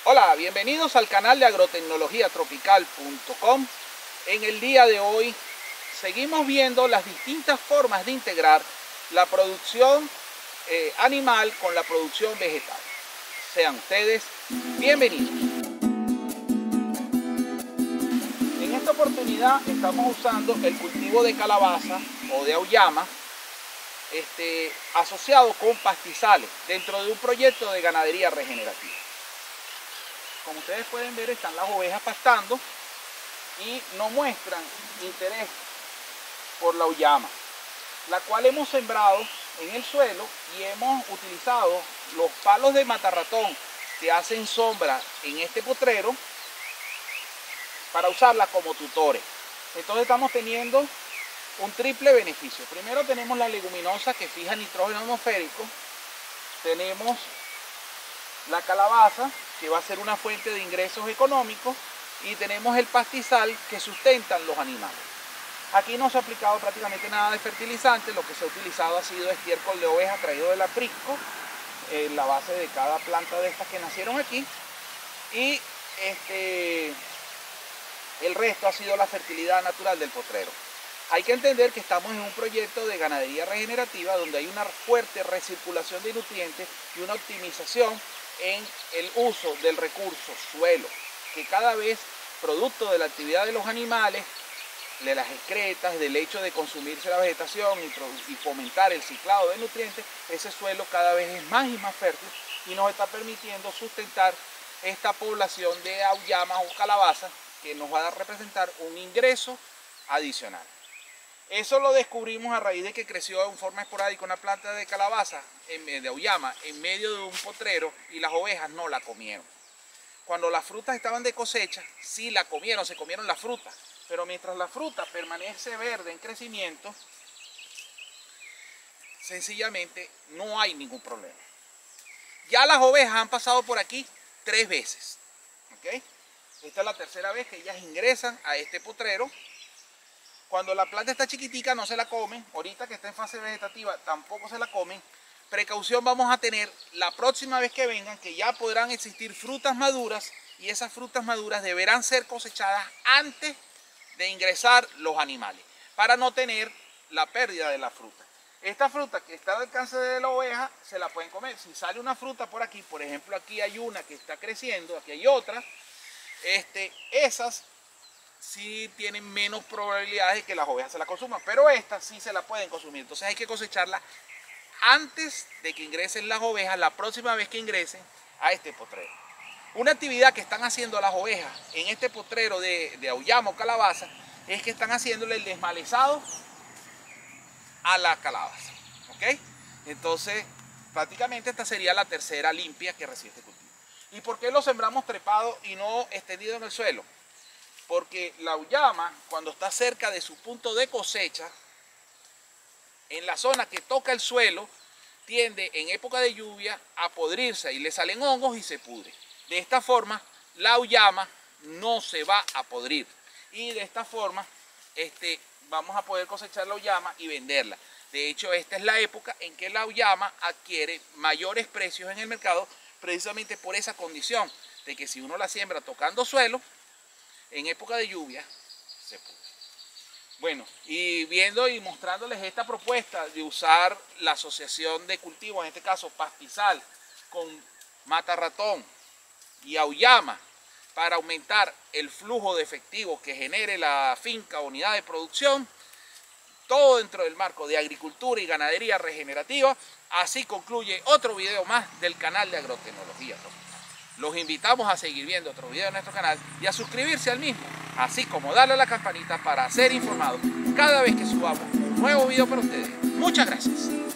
Hola, bienvenidos al canal de agrotecnologiatropical.com. En el día de hoy seguimos viendo las distintas formas de integrar la producción animal con la producción vegetal. Sean ustedes bienvenidos. En esta oportunidad estamos usando el cultivo de calabaza o de auyama asociado con pastizales dentro de un proyecto de ganadería regenerativa. Como ustedes pueden ver, están las ovejas pastando y no muestran interés por la auyama, la cual hemos sembrado en el suelo y hemos utilizado los palos de matarratón que hacen sombra en este potrero para usarla como tutores. Entonces estamos teniendo un triple beneficio. Primero tenemos la leguminosa que fija nitrógeno atmosférico, tenemos la calabaza que va a ser una fuente de ingresos económicos y tenemos el pastizal que sustentan los animales. Aquí no se ha aplicado prácticamente nada de fertilizante, lo que se ha utilizado ha sido estiércol de oveja traído del aprisco en la base de cada planta de estas que nacieron aquí, y el resto ha sido la fertilidad natural del potrero. Hay que entender que estamos en un proyecto de ganadería regenerativa donde hay una fuerte recirculación de nutrientes y una optimización en el uso del recurso suelo, que cada vez, producto de la actividad de los animales, de las excretas, del hecho de consumirse la vegetación y fomentar el ciclado de nutrientes, ese suelo cada vez es más y más fértil y nos está permitiendo sustentar esta población de auyamas o calabazas que nos va a representar un ingreso adicional. Eso lo descubrimos a raíz de que creció en forma esporádica una planta de calabaza, de auyama, en medio de un potrero y las ovejas no la comieron. Cuando las frutas estaban de cosecha, sí la comieron, se comieron la fruta, pero mientras la fruta permanece verde en crecimiento, sencillamente no hay ningún problema. Ya las ovejas han pasado por aquí 3 veces. ¿Okay? Esta es la tercera vez que ellas ingresan a este potrero. Cuando la planta está chiquitica no se la comen, ahorita que está en fase vegetativa tampoco se la comen. Precaución vamos a tener la próxima vez que vengan, que ya podrán existir frutas maduras y esas frutas maduras deberán ser cosechadas antes de ingresar los animales para no tener la pérdida de la fruta. Esta fruta que está al alcance de la oveja se la pueden comer. Si sale una fruta por aquí, por ejemplo aquí hay una que está creciendo, aquí hay otra, esas sí tienen menos probabilidades de que las ovejas se la consuman, pero estas sí se la pueden consumir. Entonces hay que cosecharla antes de que ingresen las ovejas, la próxima vez que ingresen a este potrero. Una actividad que están haciendo las ovejas en este potrero de auyama o calabaza es que están haciéndole el desmalezado a la calabaza. ¿Okay? Entonces prácticamente esta sería la tercera limpia que recibe este cultivo. ¿Y por qué lo sembramos trepado y no extendido en el suelo? Porque la auyama, cuando está cerca de su punto de cosecha, en la zona que toca el suelo, tiende en época de lluvia a podrirse y le salen hongos y se pudre. De esta forma, la auyama no se va a podrir. Y de esta forma, vamos a poder cosechar la auyama y venderla. De hecho, esta es la época en que la auyama adquiere mayores precios en el mercado, precisamente por esa condición de que si uno la siembra tocando suelo, en época de lluvia se pudre. Bueno, y viendo y mostrándoles esta propuesta de usar la asociación de cultivos, en este caso pastizal, con matarratón y auyama para aumentar el flujo de efectivo que genere la finca o unidad de producción, todo dentro del marco de agricultura y ganadería regenerativa. Así concluye otro video más del canal de Agrotecnología Tropical. Los invitamos a seguir viendo otros videos de nuestro canal y a suscribirse al mismo, así como darle a la campanita para ser informados cada vez que subamos un nuevo video para ustedes. Muchas gracias.